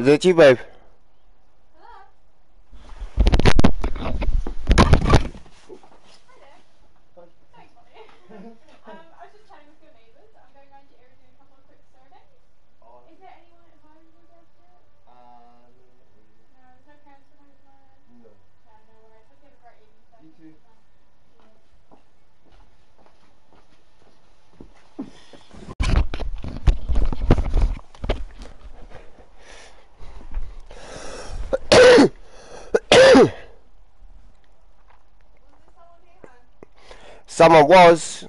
Is that you, babe? Someone was.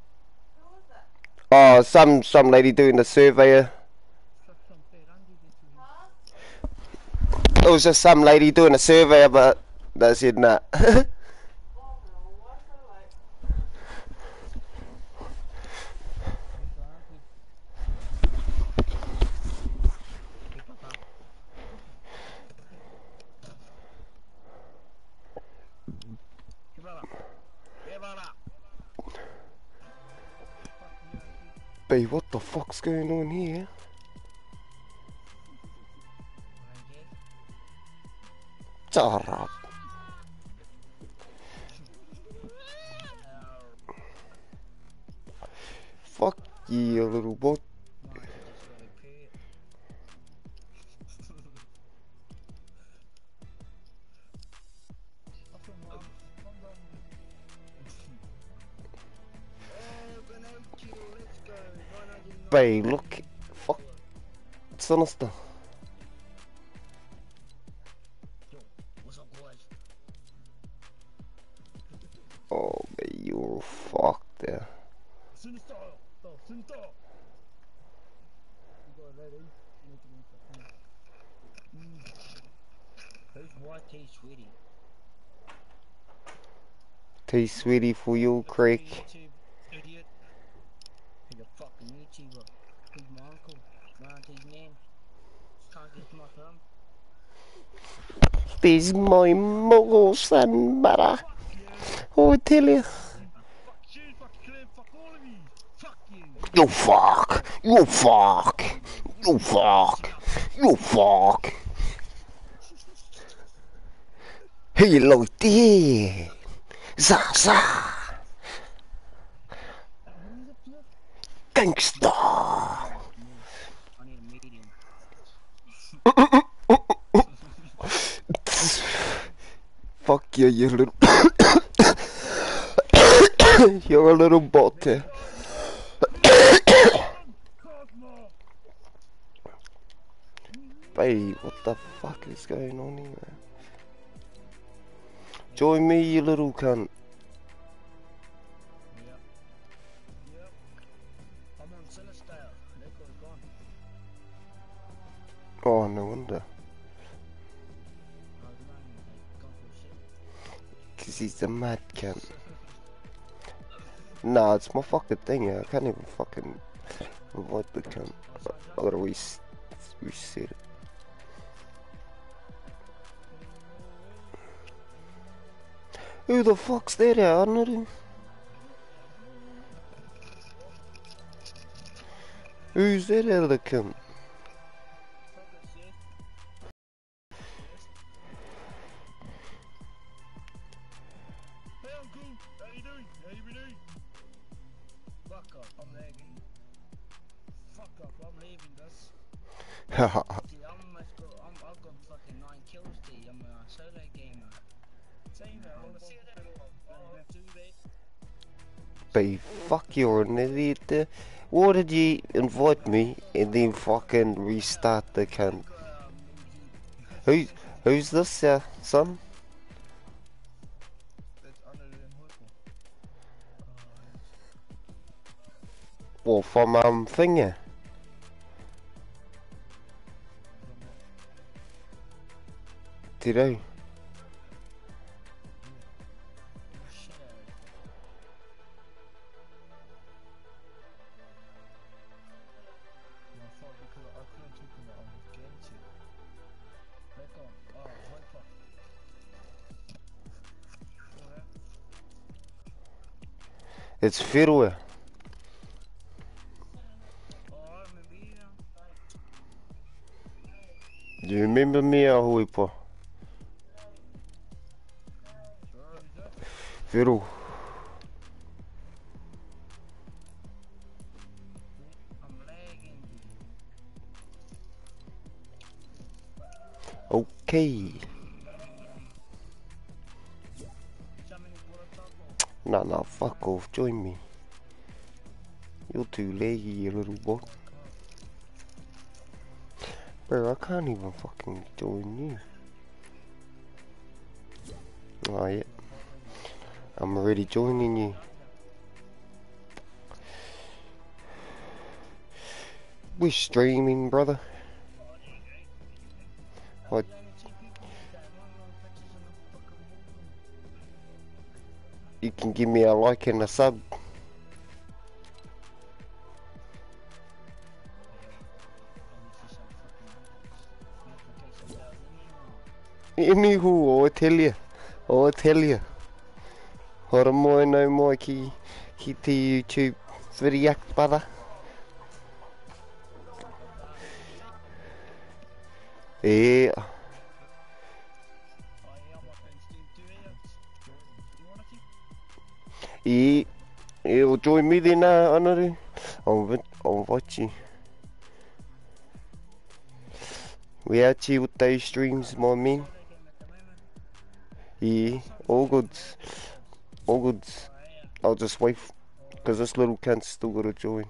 Oh, some lady doing the surveyor. It was just some lady doing a survey, but they said nah. Babe, what the fuck's going on here? Shut up. Fuck you, little boy. Babe, look. Fuck. Sinister. Oh, babe, you're fucked there. T-Sweetie. T-Sweetie for you, Craig. Idiot. He's a fucking YouTuber. He's my uncle. My auntie's name. Can't get my thumb. This is my muggle son, brother. Oh, I tell you. Fuck you, fuck Clem, fuck all of you. Fuck you. You fuck. You fuck. You fuck. You fuck. Hello there. Zaza. Gangsta. I need a medium. Fuck you, you little. You're a little bot. Babe, what the fuck is going on here? Join me, you little cunt. Yep. I'm on Celestale. Nico's gone. Oh, no wonder. Gone for shit. Cause he's a mad cunt. Nah, it's my fucking thing, yeah. I can't even fucking avoid the cunt. I gotta reset it. Who the fuck's that out, Arnold? Who's that out of the cunt? Hey uncle, how you doing? How you been doing? Fuck off, I'm lagging. Fuck off, I'm leaving this. Haha. I've got fucking 9 kills today, I'm a solo gamer. Same though, I'm see you there. Babe, fuck, you're an idiot there. Why did you invite me and then fucking restart the cunt? Who's this, son? Well, from thingy. Today. It's Firwe. Do you remember me, Ahuipa? Fiddle. I'm lagging. Okay. Nah, fuck off. Join me. You're too laggy, you little boy. Bro, I can't even fucking join you. Oh, yeah. I'm already joining you. We're streaming, brother. What? You can give me a like and a sub. Anywho, I'll tell you. Hora moi no mai ki te YouTube video, brother. Yeah. Yeah. Well, join me then, Anaru. I'll invite you. We out here with those streams, my man. Yeah, all goods. All goods. I'll just wait, because this little cunt's still got to join.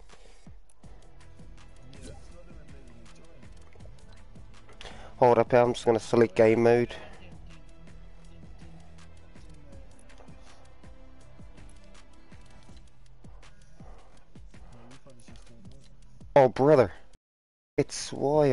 Hold up, I'm just going to select game mode. Oh, brother. It's why